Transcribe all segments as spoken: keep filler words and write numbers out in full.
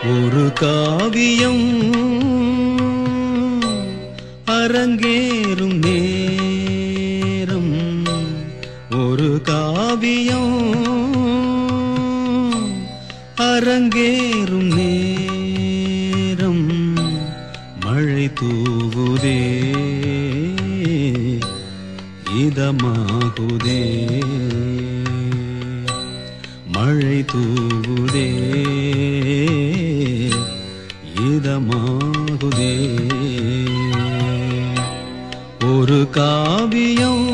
ஒரு காவியம் அரங்கேறும் நேரம், ஒரு காவியம் அரங்கேறும் நேரம், மழை தூவுதே இதமாகுதே, மழை தூவுதே இதமாகுதே. ஒரு காவியம்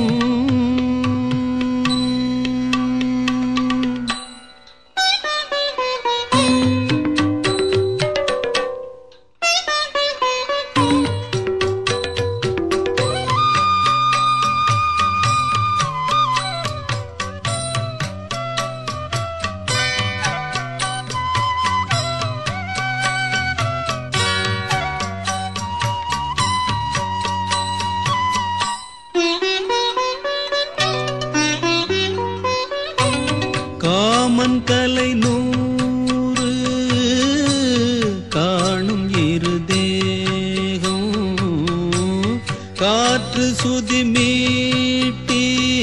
காமன் கலை நூறு காணும் இரு தேகம், காற்று சுதி மீட்டி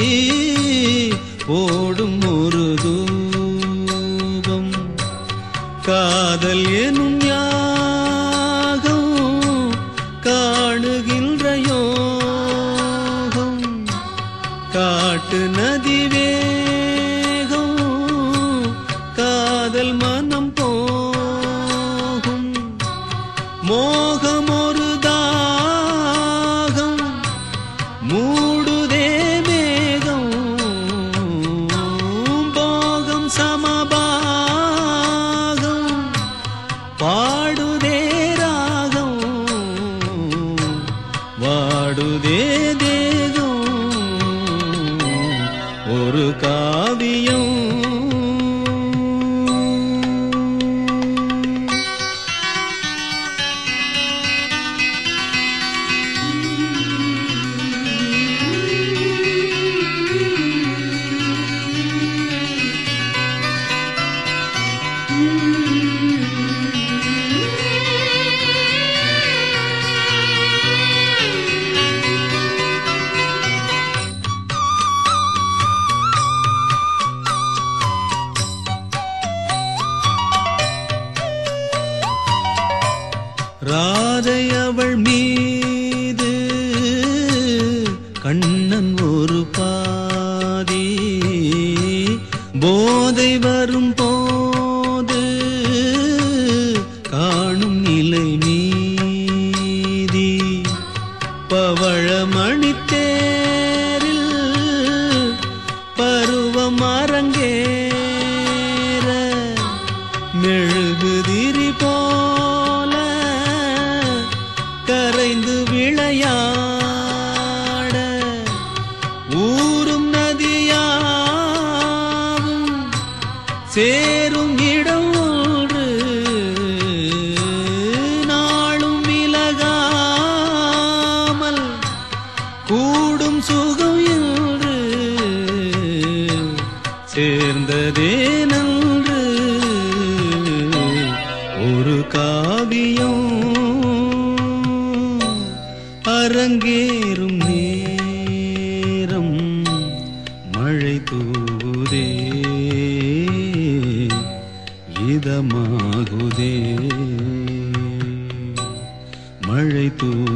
ஓடும் ஒரு தூபம், காதல் எனும் யாகம் காணுகின்ற யோகம், காட்டு நதிவே காதல் மனம் போகும், மோகம் ஒரு தாகம் மூடுதே மேகம், போகம் சமபாகம் பாடுதே ராகம், வாடுதே தேகம். ஒரு காவியம் ராதை அவள் மீது கண்ணன் ஒரு பாதி, போதை வரும் போது காணும் நிலை மீதி, பவழமணித்தேரில் பருவம் அரங்கேற, மெழுகுதிரி போல கரைந்து விளையாட, ஊரும் நதியாவும் சேரும் இடம் ஒன்று, நாளும் விலகாமல் கூடும் சுகம் என்று சேர்ந்ததே நன்று. ஒரு காவியம் அரங்கேறும் நேரம், மழை தூவுதே இதமாகுதே, மழை தூ